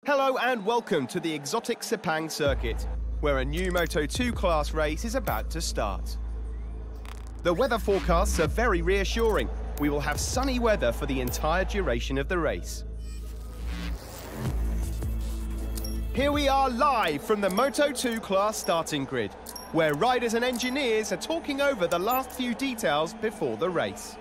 Hello and welcome to the exotic Sepang circuit, where a new Moto2 class race is about to start. The weather forecasts are very reassuring. We will have sunny weather for the entire duration of the race. Here we are live from the Moto2 class starting grid, where riders and engineers are talking over the last few details before the race.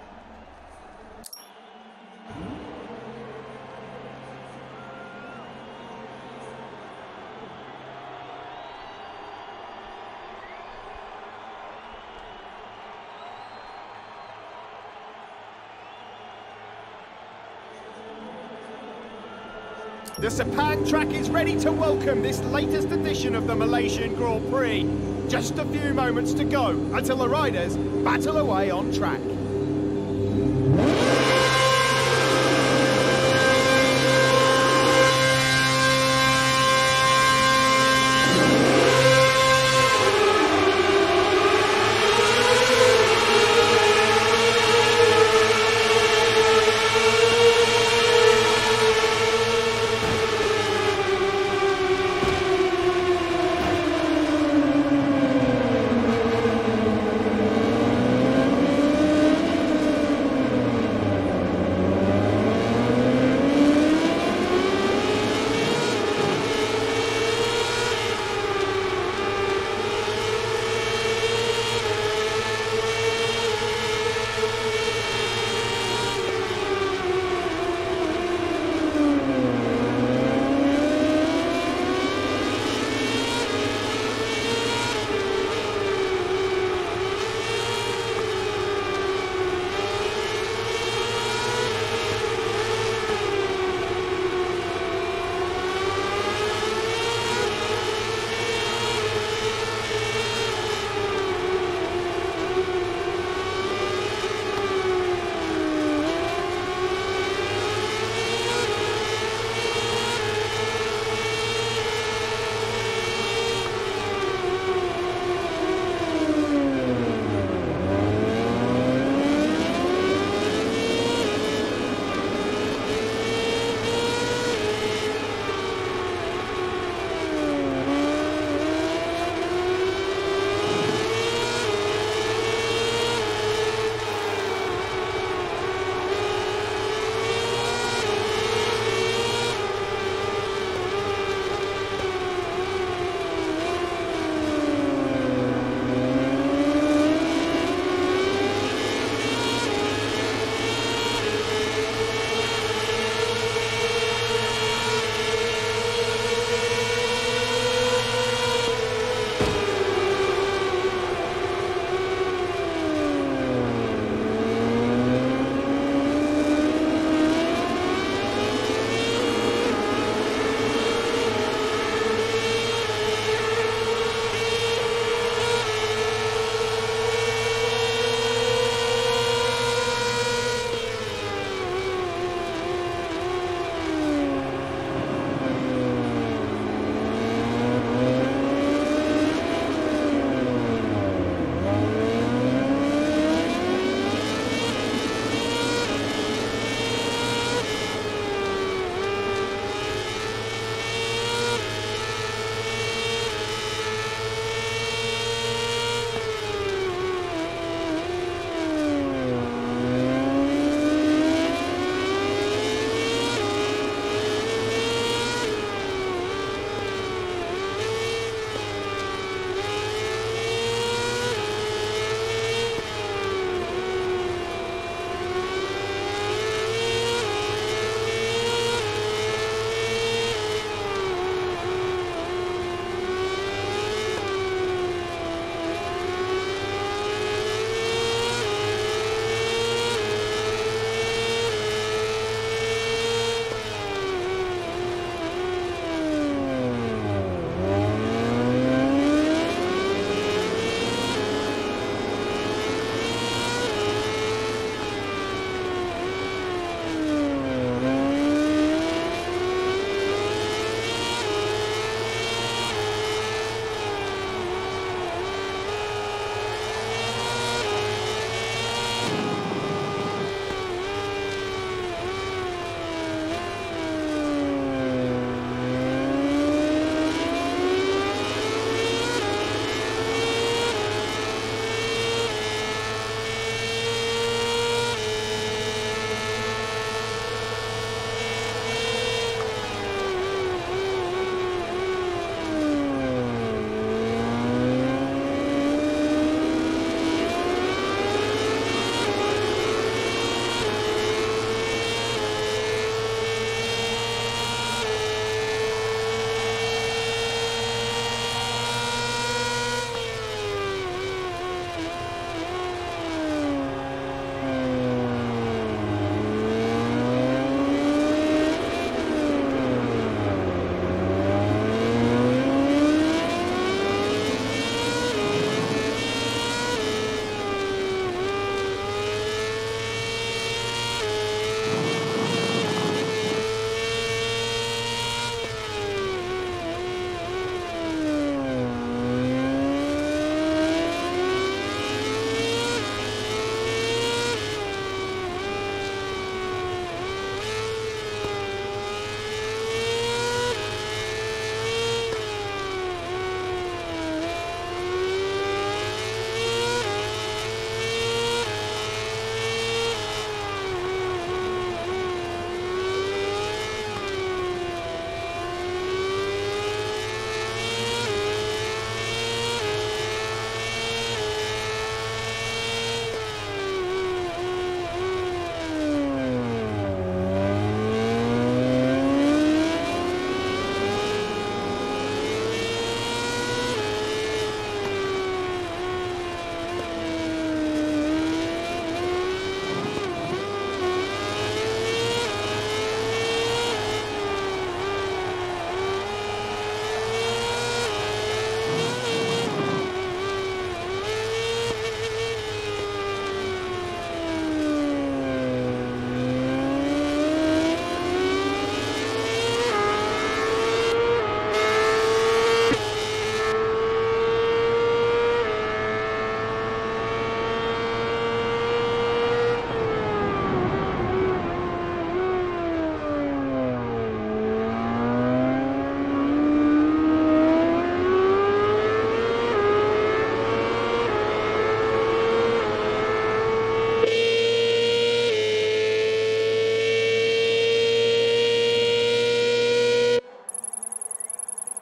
The Sepang track is ready to welcome this latest edition of the Malaysian Grand Prix. Just a few moments to go until the riders battle away on track.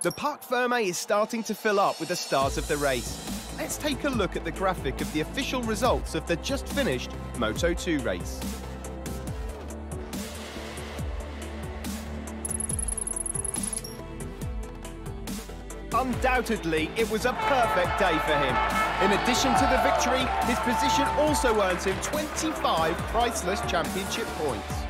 The Parc Fermé is starting to fill up with the stars of the race. Let's take a look at the graphic of the official results of the just finished Moto2 race. Undoubtedly, it was a perfect day for him. In addition to the victory, his position also earns him 25 priceless championship points.